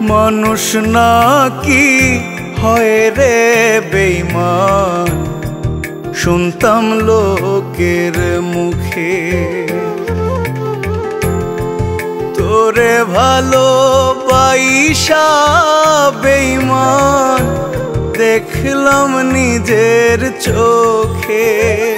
মানুষ নাকি হয় রে বেঈমান, শুনতাম লোকের মুখে। তোরে ভালোবাসা বেঈমান দেখলাম নিজের চোখে।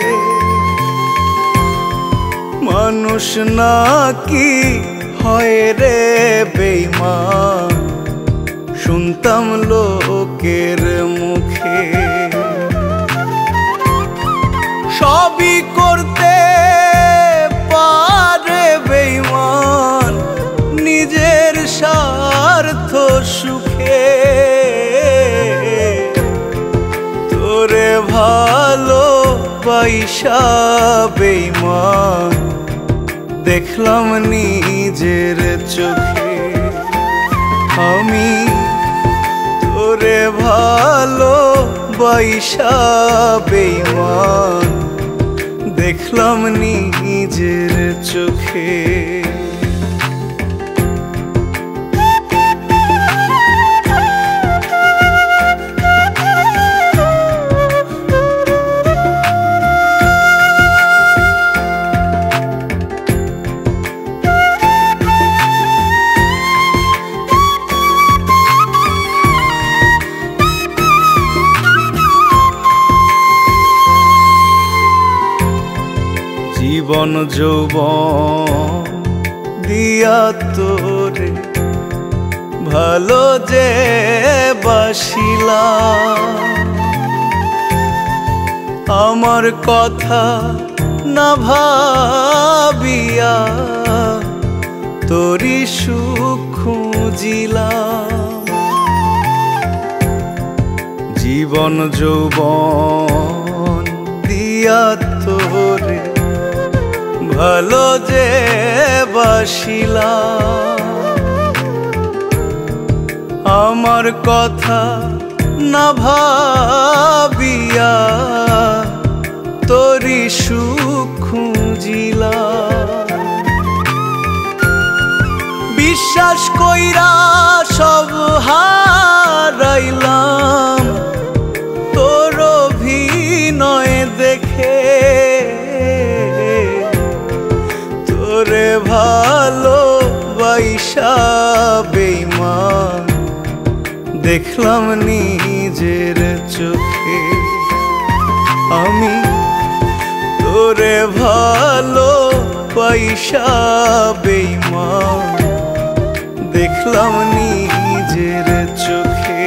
মানুষ নাকি হয় রে বেঈমান, শুনতাম লোকের মুখে। সবই করতে পারে বেঈমান নিজের স্বার্থ সুখে। তোরে ভালোবাসা বেঈমান দেখলাম নিজের চোখে। আমি তোরে ভালোবাসা বেঈমান দেখলাম নিজের চোখে। জীবন যৌবন দিয়া তোরে ভালো যে বাসিলাম, আমার কথা না ভাবিয়া তোরি সুখ খুঁজিলাম। জীবন যৌবন দিয়া তোরে ভালো যে বাসিলাম, আমার কথা না ভাবিয়া তোরি সুখ খুঁজিলাম। বিশ্বাস কইরা সব হারাইলাম তোর অভিনয় দেখে। তোরে ভালোবাসা বেঈমান দেখলাম নিজের চোখে। আমি তোরে ভালোবাসা বেঈমান দেখলাম নিজের চোখে।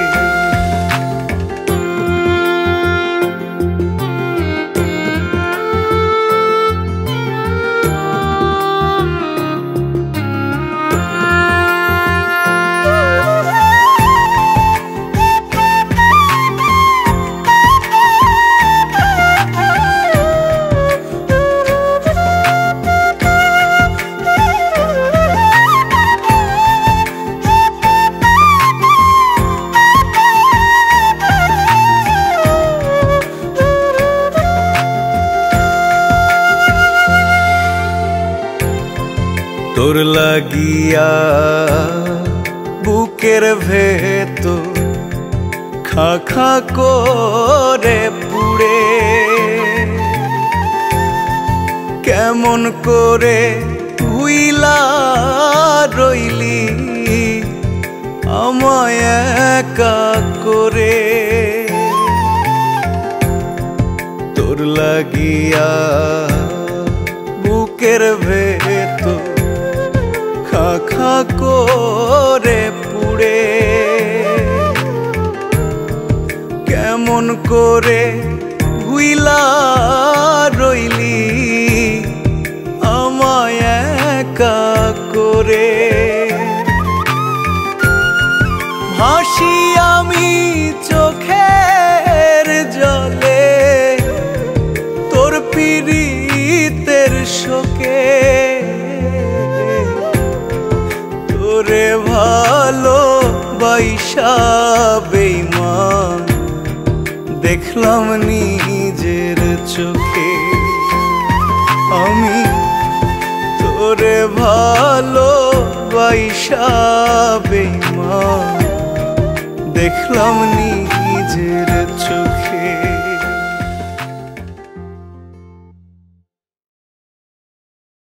তোর লাগিয়া বুকের ভেতর খা খা করে পুড়ে, কেমন করে ভুইলা রইলি আমায় একা করে। তোর লাগিয়া বুকের ভেতর খা খা করে পুড়ে, কেমন করে ভুইলা রইলি আমায় একা করে। ভাসি আমি চোখের জলে তোর পীড়িতের শোকে। তোরে ভালোবাসা বেঈমান দেখলাম নিজের চোখে। আমি তোরে ভালো ভালোবাসা বেঈমান দেখলাম নিজের